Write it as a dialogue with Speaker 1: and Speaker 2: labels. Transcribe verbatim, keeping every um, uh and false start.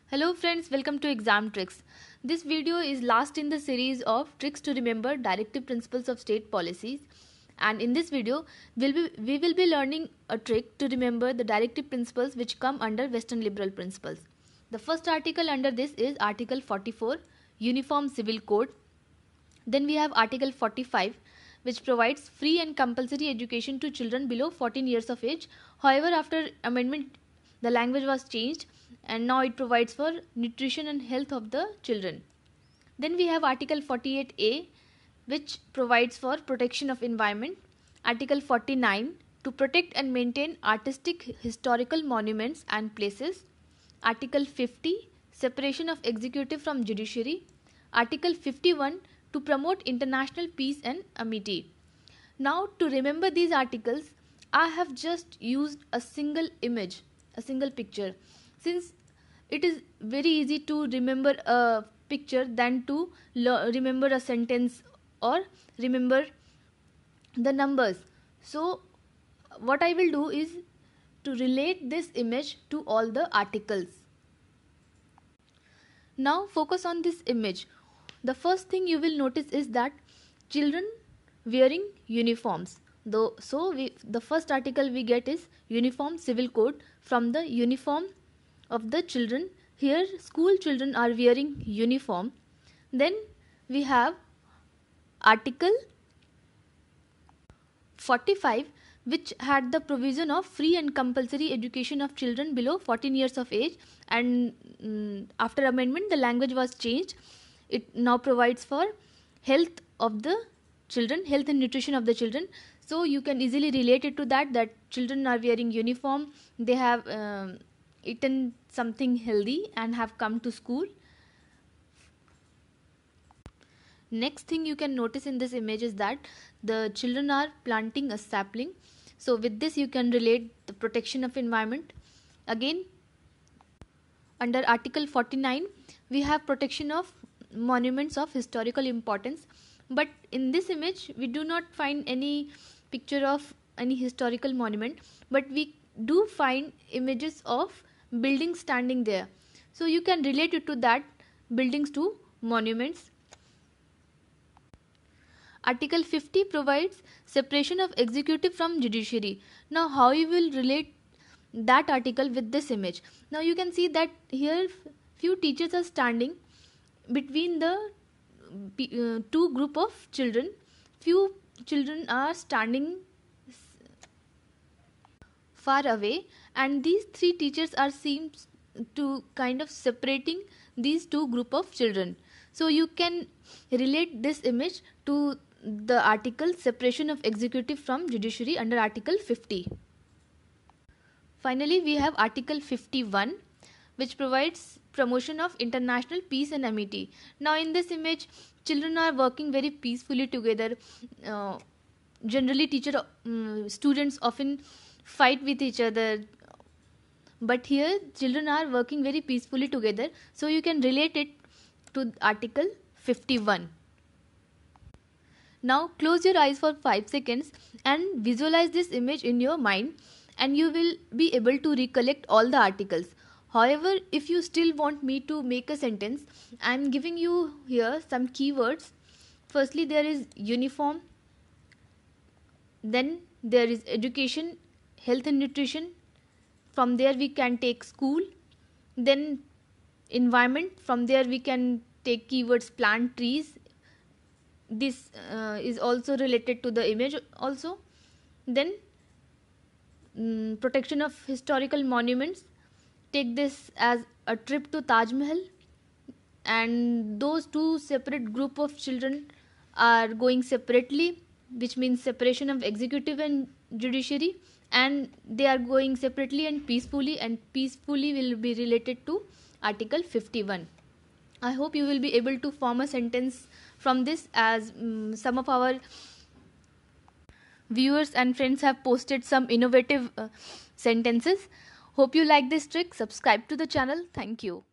Speaker 1: Hello friends, welcome to Exam Tricks. This video is last in the series of tricks to remember directive principles of state policies, and in this video we'll be, we will be learning a trick to remember the directive principles which come under Western liberal principles. The first article under this is Article forty-four, Uniform Civil Code. Then we have Article forty-five, which provides free and compulsory education to children below fourteen years of age. However, after amendment the language was changed and now it provides for nutrition and health of the children. Then we have Article forty-eight A, which provides for protection of environment. Article forty-nine, to protect and maintain artistic historical monuments and places. Article fifty, separation of executive from judiciary. Article fifty-one, to promote international peace and amity. Now, to remember these articles, I have just used a single image, a single picture, since it is very easy to remember a picture than to remember a sentence or remember the numbers. So what I will do is to relate this image to all the articles. Now focus on this image. The first thing you will notice is that children wearing uniforms. Though, so we, the first article we get is Uniform Civil Code. From the uniform of the children, here school children are wearing uniform. Then we have Article forty-five, which had the provision of free and compulsory education of children below fourteen years of age, and um, after amendment the language was changed. It now provides for health of the children, health and nutrition of the children. So you can easily relate it to that, that children are wearing uniform, they have um, eaten something healthy and have come to school. Next thing you can notice in this image is that the children are planting a sapling. So with this you can relate the protection of environment. Again, under Article forty-nine, we have protection of monuments of historical importance. But in this image we do not find any picture of any historical monument, but we do find images of buildings standing there. So you can relate it to that, buildings to monuments. Article fifty provides separation of executive from judiciary. Now how you will relate that article with this image? Now you can see that here few teachers are standing between the uh, two group of children. Few children are standing far away, and these three teachers are seen to kind of separating these two group of children. So you can relate this image to the article separation of executive from judiciary under Article fifty. Finally, we have Article fifty-one, which provides promotion of international peace and amity. Now in this image children are working very peacefully together. Uh, generally teacher um, students often fight with each other, but here children are working very peacefully together. So you can relate it to Article fifty-one. Now close your eyes for five seconds and visualize this image in your mind, and you will be able to recollect all the articles. However, if you still want me to make a sentence, I am giving you here some keywords. Firstly, there is uniform, then there is education, health and nutrition. From there we can take school. Then environment, from there we can take keywords plant, trees. This uh, is also related to the image also. Then um, protection of historical monuments. Take this as a trip to Taj Mahal, and those two separate group of children are going separately, which means separation of executive and judiciary, and they are going separately and peacefully, and peacefully will be related to Article fifty-one. I hope you will be able to form a sentence from this, as um, some of our viewers and friends have posted some innovative uh, sentences. Hope you like this trick. Subscribe to the channel. Thank you.